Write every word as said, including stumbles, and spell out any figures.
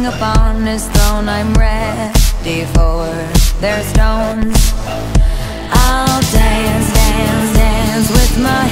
king upon his throne. I'm ready for their stones. I'll dance, dance, dance with my